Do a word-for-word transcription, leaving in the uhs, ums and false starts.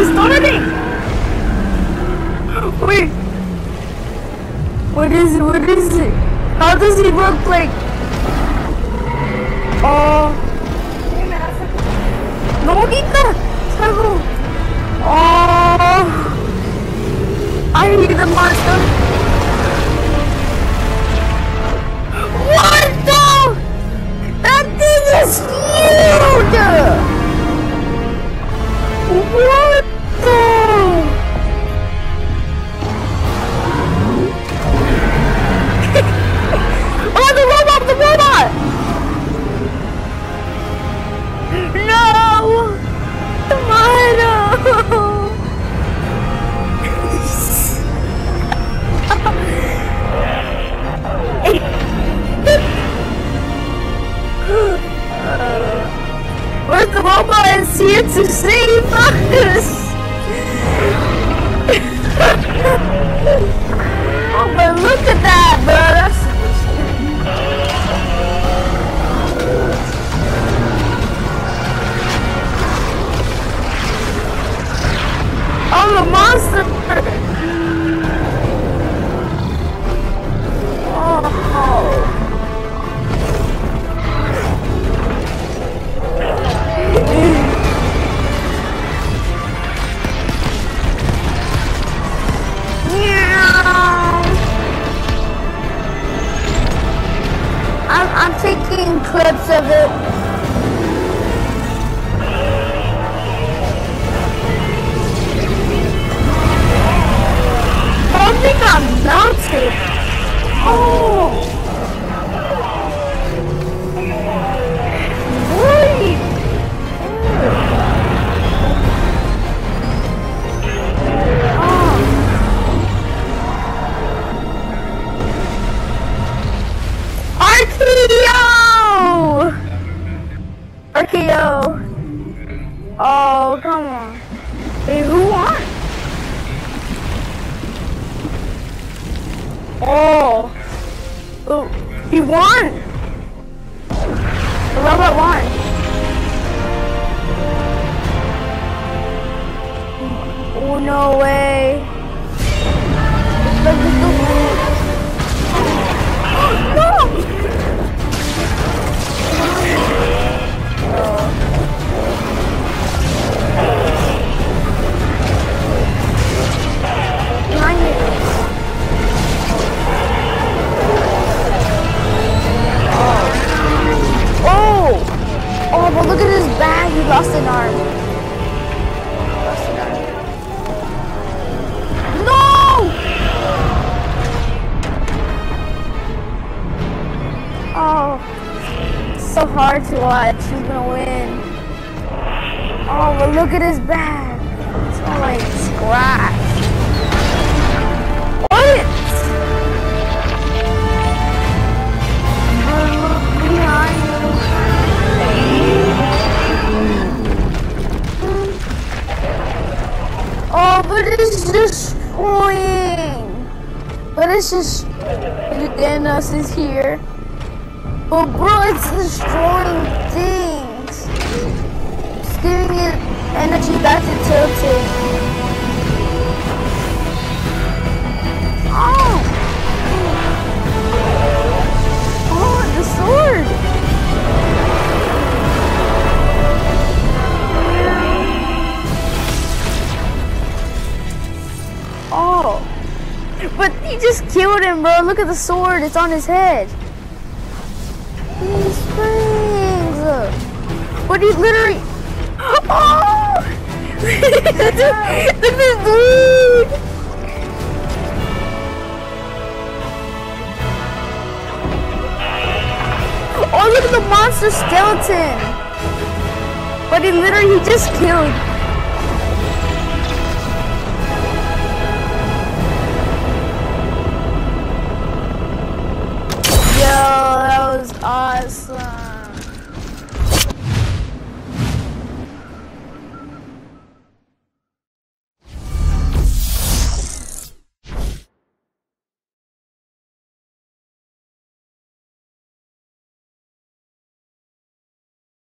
starting! Wait. What is it? What is it? How does he look like? Oh. Nobita! Sago! Oh. I need the monster. What the? That thing is huge! What the? Oh, the robot! The robot! No! Tomato! Where's the robot is here to save us? Oh, but look at that, bro. That's... Oh, the monster! Oh. I'm, I'm taking clips of it. I think I'm melted. Oh. Wait. R K O! Oh, come on. Hey, who won? Oh. Oh, he won! The robot won. Oh, no way. Look at the no! Oh! Oh, but look at his bag. He lost an arm. Lost an arm. No! Oh, it's so hard to watch. Who's gonna win? Oh, but look at his bag. It's all like scratch. What? Oh, but it's destroying. But it's just Dennis is here. But bro, it's destroying things. It's giving it energy back to tilting. Oh! Oh, the sword! Oh! But he just killed him, bro. Look at the sword. It's on his head. He springs. But he literally... Oh! Look at this dude! Oh, look at the monster skeleton! But he literally he just killed